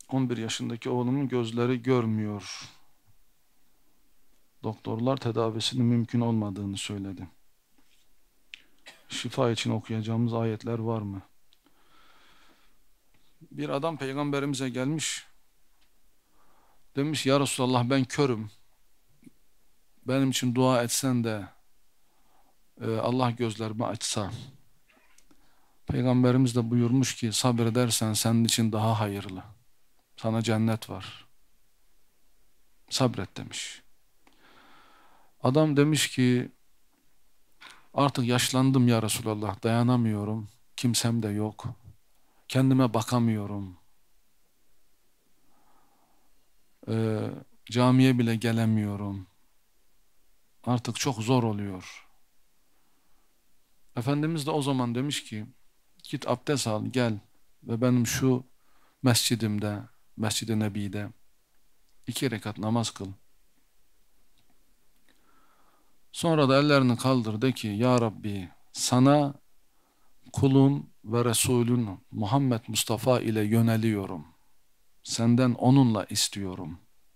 11 yaşındaki oğlumun gözleri görmüyor. Doktorlar tedavisinin mümkün olmadığını söyledi. Şifa için okuyacağımız ayetler var mı? Bir adam peygamberimize gelmiş. Demiş ya Resulallah ben körüm. Benim için dua etsen de Allah gözlerimi açsa. Peygamberimiz de buyurmuş ki sabredersen senin için daha hayırlı. Sana cennet var. Sabret demiş. Adam demiş ki artık yaşlandım ya Resulallah, dayanamıyorum. Kimsem de yok. Kendime bakamıyorum. Ee, Camiye bile gelemiyorum. Artık çok zor oluyor. Efendimiz de o zaman demiş ki git abdest al gel ve benim şu mescidimde, Mescid-i Nebi'de 2 rekat namaz kıl. Sonra da ellerini kaldır de ki ya Rabbi sana kulun ve Resulün Muhammed Mustafa ile yöneliyorum. Senden onunla istiyorum.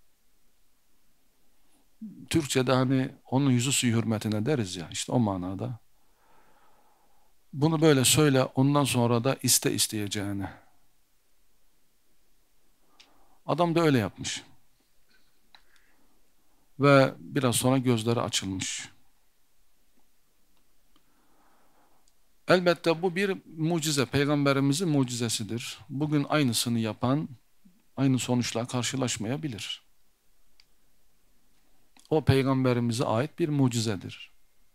Türkçe'de hani onun yüzü suyu hürmetine deriz ya, işte o manada. Bunu böyle söyle, ondan sonra da iste isteyeceğini. Adam da öyle yapmış. Ve biraz sonra gözleri açılmış. Elbette bu bir mucize, peygamberimizin mucizesidir. Bugün aynısını yapan aynı sonuçla karşılaşmayabilir. O peygamberimize ait bir mucizedir.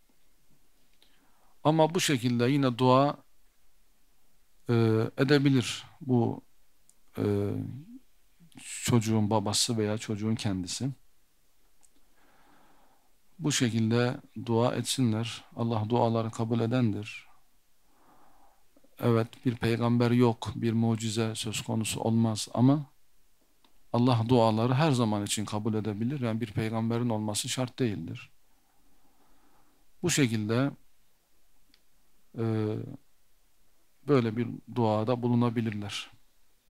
Ama bu şekilde yine dua e, edebilir bu e, çocuğun babası veya çocuğun kendisi. Bu şekilde dua etsinler. Allah duaları kabul edendir. Evet, bir peygamber yok, bir mucize söz konusu olmaz ama Allah duaları her zaman için kabul edebilir. Yani bir peygamberin olması şart değildir. Bu şekilde e, böyle bir duada bulunabilirler.